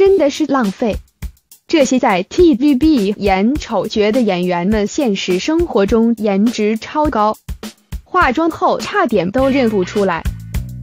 真的是浪费。这些在 TVB 演丑角的演员们，现实生活中颜值超高，化妆后差点都认不出来。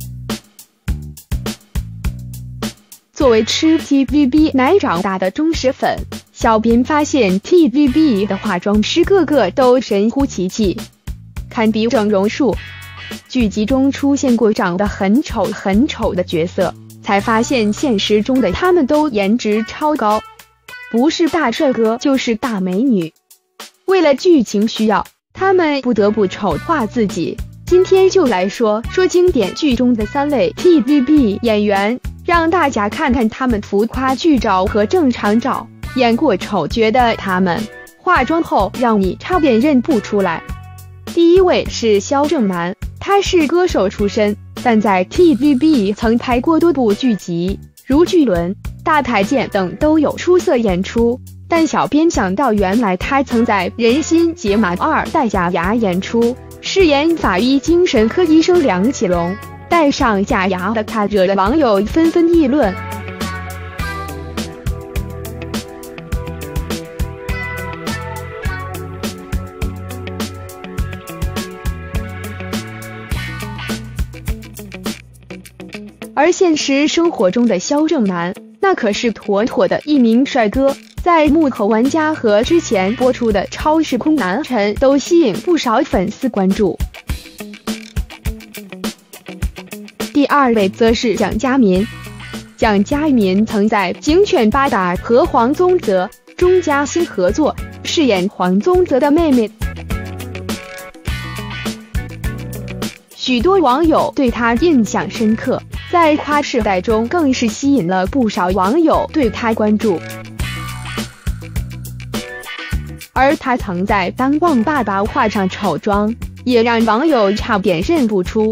作为吃 TVB 奶长大的忠实粉，小编发现 TVB 的化妆师个个都神乎其技，堪比整容术。剧集中出现过长得很丑的角色，才发现现实中的他们都颜值超高，不是大帅哥就是大美女。为了剧情需要，他们不得不丑化自己。今天就来说经典剧中的3位 TVB 演员，让大家看看他们浮夸剧照和正常照，演过丑角的他们，化妆后让你差点认不出来。第一位是萧正楠，他是歌手出身，但在 TVB 曾拍过多部剧集，如《巨轮》《大太监》等都有出色演出。但小编想到，原来他曾在《人心解码2》戴假牙演出，饰演法医精神科医生梁启龙。戴上假牙的他惹得网友纷纷议论。而现实生活中的萧正楠，那可是妥妥的一名帅哥，在《幕后玩家》和之前播出的《超时空男神》都吸引不少粉丝关注。第2位则是蒋嘉民。蒋嘉民曾在《警犬8打》和黄宗泽、钟嘉欣合作，饰演黄宗泽的妹妹。许多网友对他印象深刻，在跨世代中更是吸引了不少网友对他关注。而他曾在《当旺爸爸》化上丑妆，也让网友差点认不出。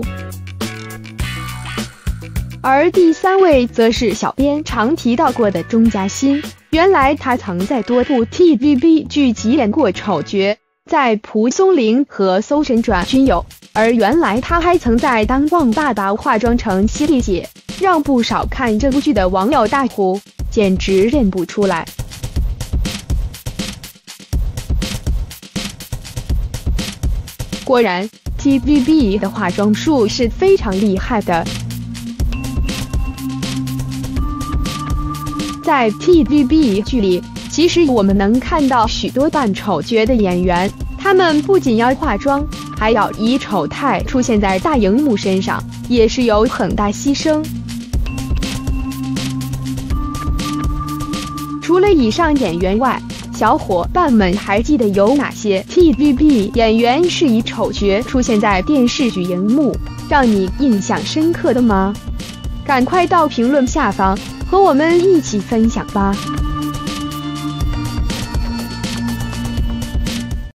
而第3位则是小编常提到过的钟嘉欣，原来他曾在多部 TVB 剧集演过丑角，在《蒲松龄》和《搜神传》均有。而原来他还曾在《当旺爸爸》化妆成犀利姐，让不少看这部剧的网友大呼，简直认不出来。果然 TVB 的化妆术是非常厉害的。在 TVB 剧里，其实我们能看到许多扮丑角的演员，他们不仅要化妆，还要以丑态出现在大荧幕身上，也是有很大牺牲。除了以上演员外，小伙伴们还记得有哪些 TVB 演员是以丑角出现在电视剧荧幕，让你印象深刻的吗？赶快到评论下方和我们一起分享吧。